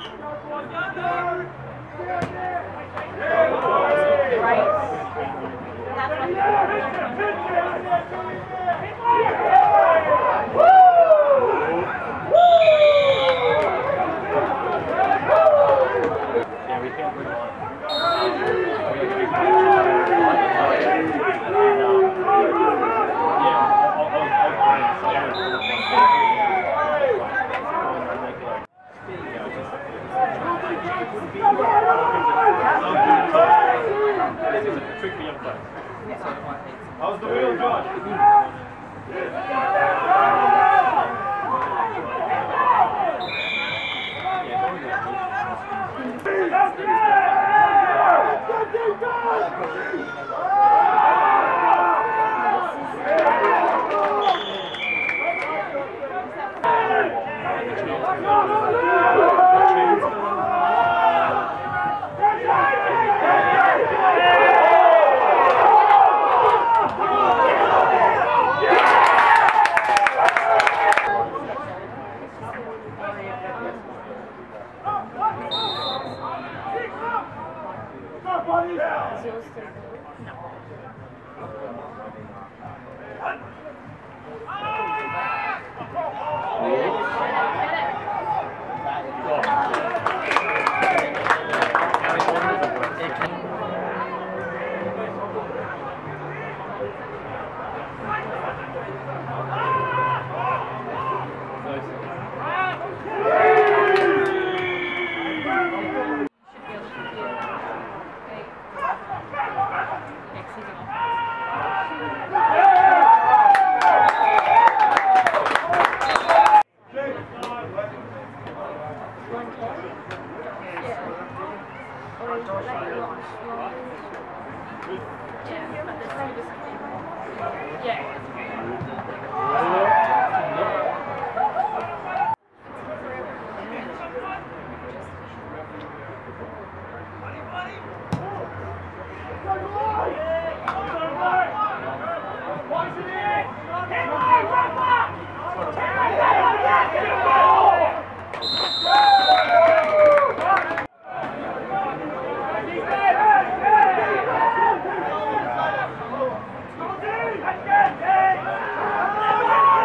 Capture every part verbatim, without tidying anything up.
How's the wheel, Josh? Let's go!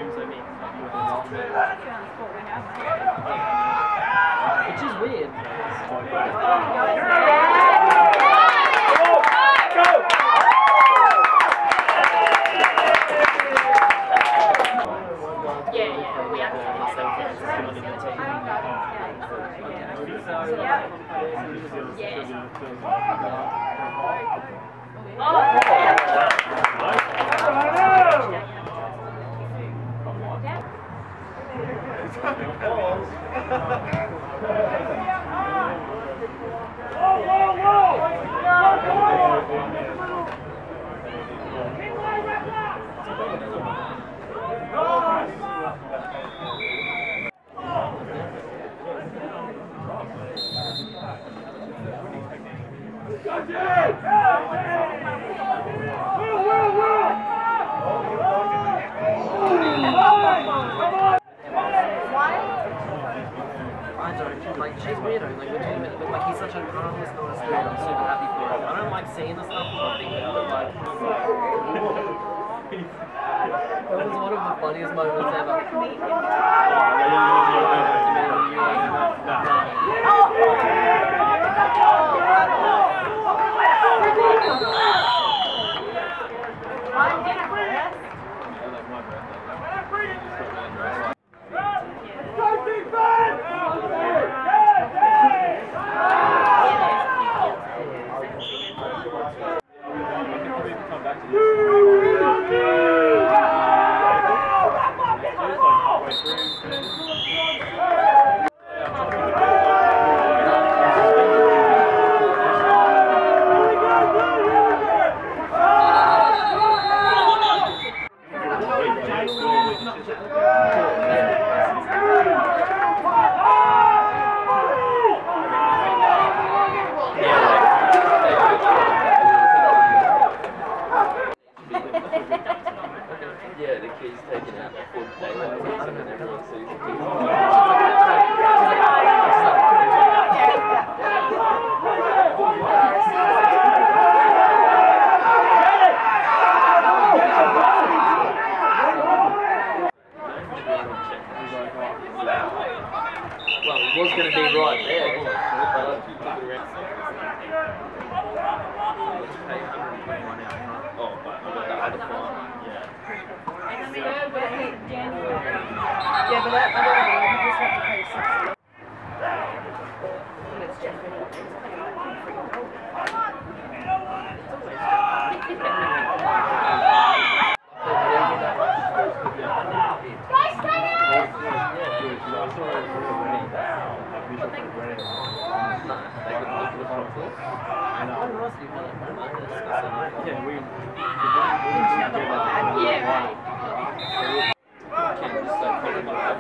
assume so means which is weird. Yeah, yeah, we have Like, she's weird, like, we're talking about, but like, he's such a harmless, nice dude, I'm super happy for him. I don't like seeing the stuff, but I think that, like, that was one of the funniest moments ever. Yeah, the kid's taking out the full daylight and everyone sees the kids. Well, it was going to be right there. Oh, but I got that other fine. Yeah. Yeah, but that other one, you just have to pay sixty. And it's definitely Yeah, we. yeah, right. Can just like put him up.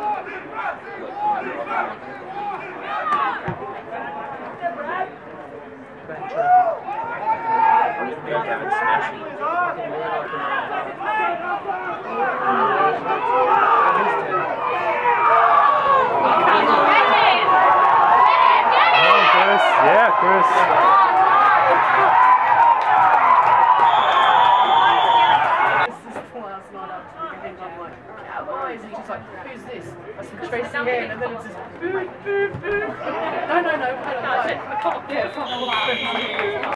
Yeah, Chris. Cowboys, and she's like, who's this? I said, Tracy Ann, and then it's just boop, boop, boop. No, no, no, I don't know. I can't, yeah, it's not the whole thing.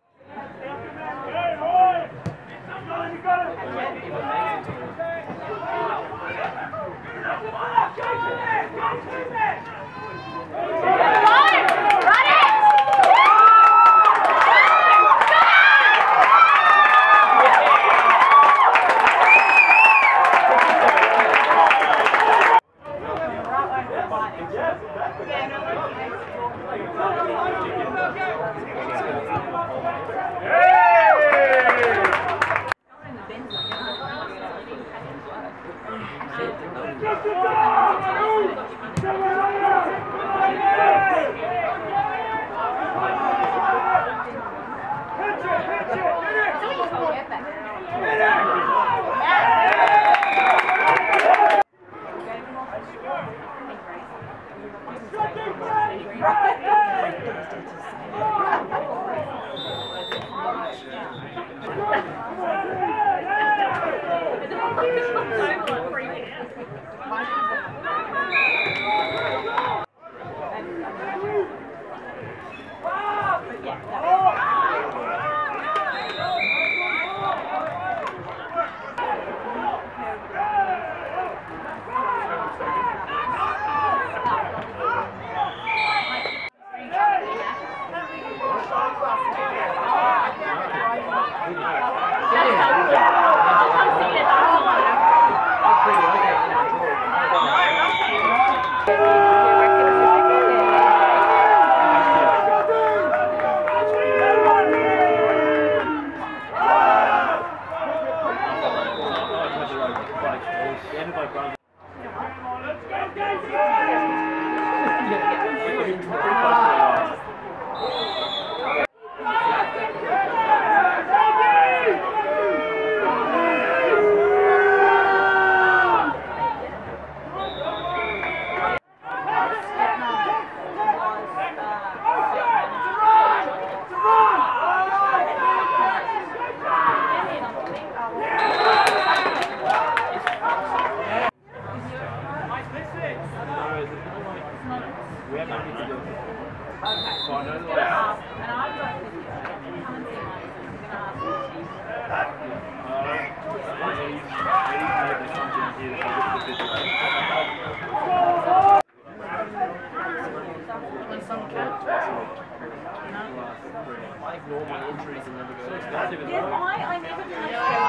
I ignore my injuries and never go. Did I? I never did.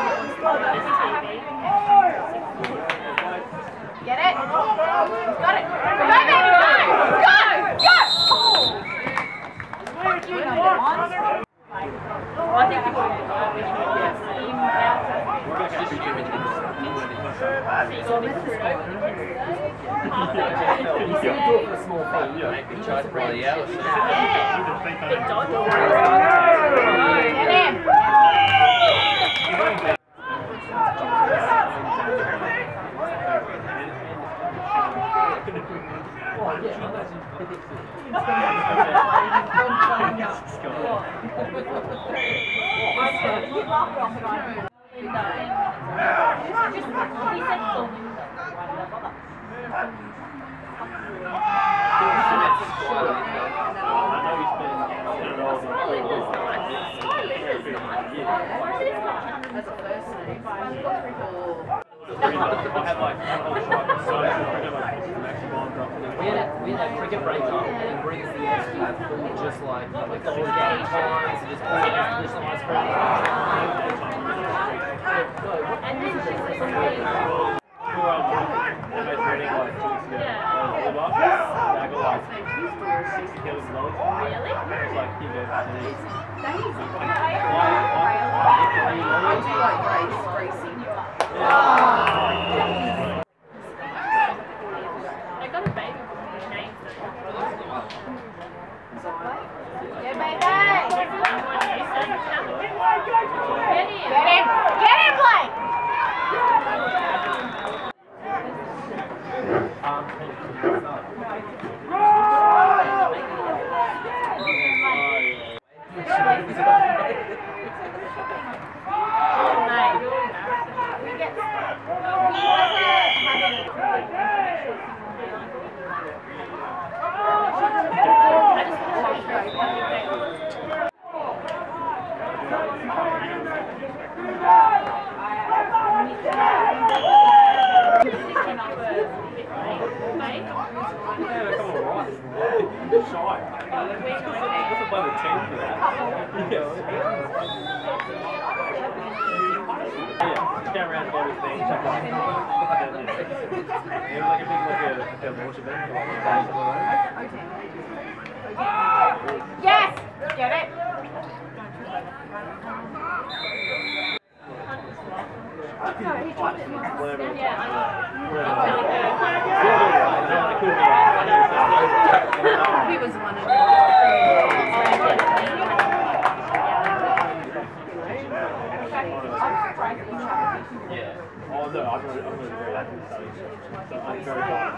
Get it? Got it. Go, baby, go! Go! Go! You know what? I think you should He's going to do it for a small fee. Maybe charge for the hours. Get him! We had a, we had a cricket break up and brings the S Q just like like the whole game times and just push some ice cream. And then she's like, yes! Get it? He was one of them. Yeah. Oh no, I'm really, I'm really very happy with studies. So I'm very glad.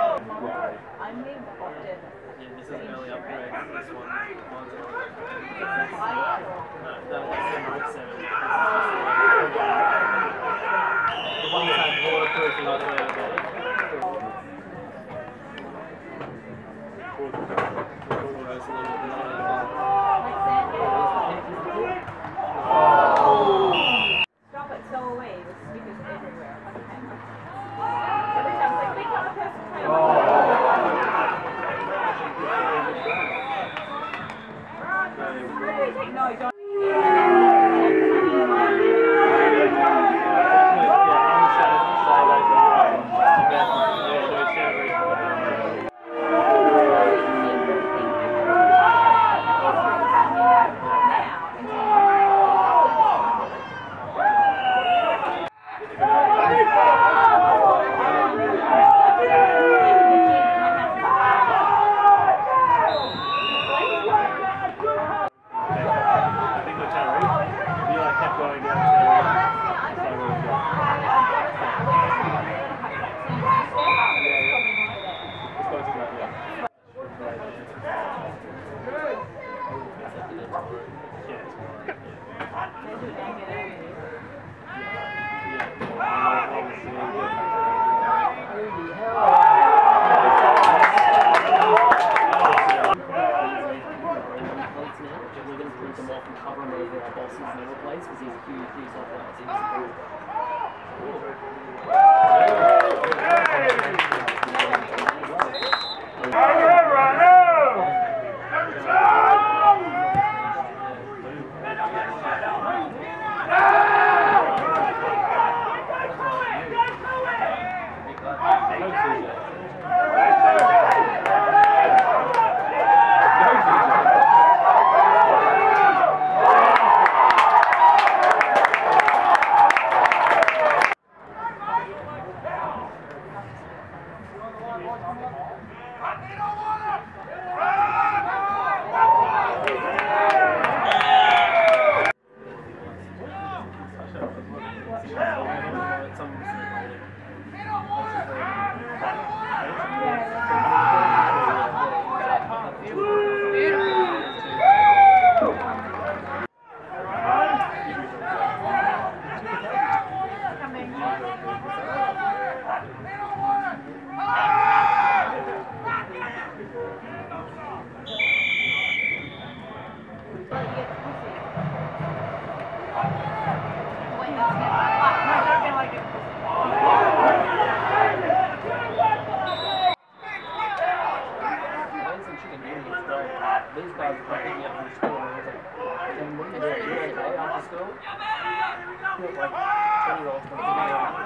This is an early upgrade. This one. one time waterproofing all the way over there. Stop it, so away. The speakers everywhere. Every time it's like, wake up, the person trying to no, don't. These guys are picking me up from school, and I was like, then what are you doing today after school? Like, twenty-year-olds come to me.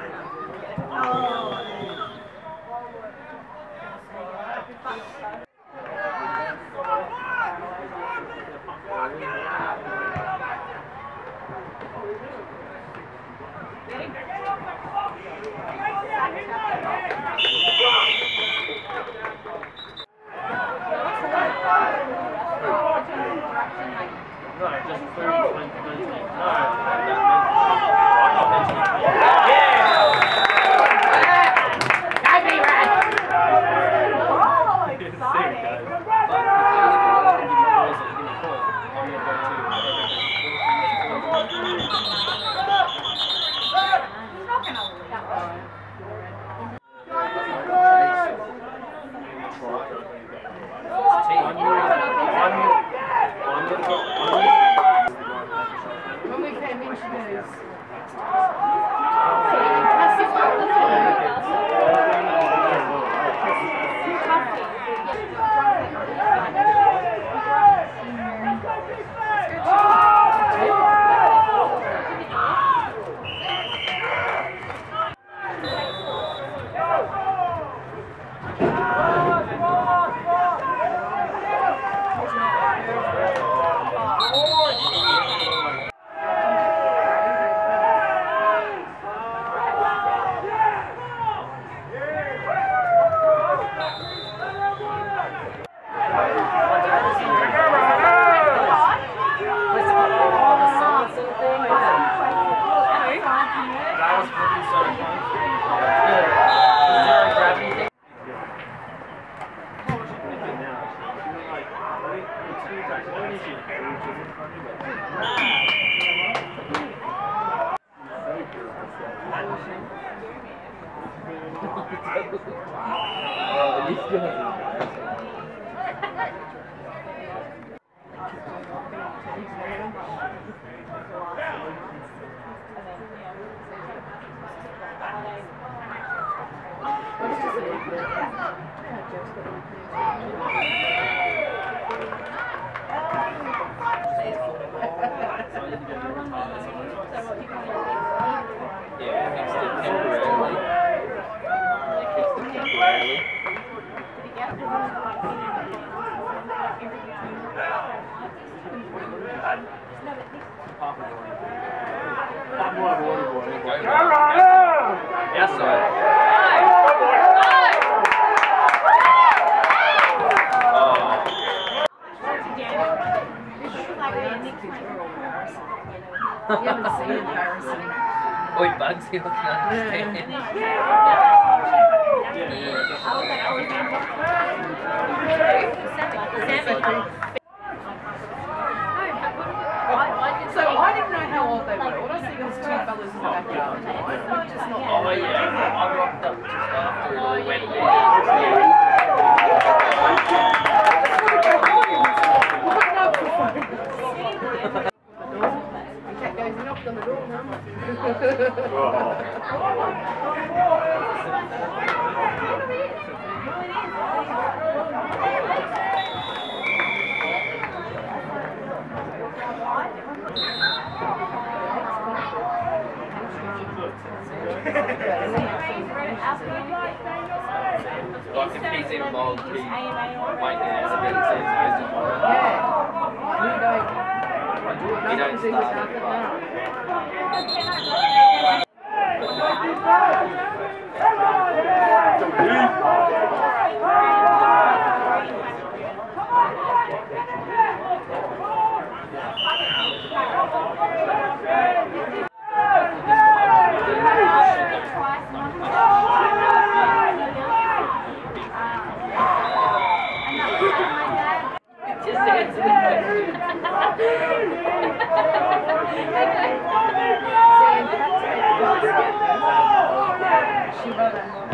No, just food when Wednesday. No, that meant I'm not mentioning it. Yeah! I'd be right. Oh, exciting. But if you give me boys that you give me a call, I'm going to go to He's not gonna leave. When we came in, she goes, Now, like, Oh, this is gonna be yeah, fixed it temporarily. Fixed it temporarily. Yes, sir. You haven't seen embarrassing. Oi, Bugsy, looking understand. So I didn't know how old they were. All I see was two fellas in the backyard. I'm just not. Oh yeah, I rocked up just after it all went down. He knocked on the door, Mum. Like if he's involved, he might get a bit of Yeah. We don't. He don't start half it, an but just answer the question. She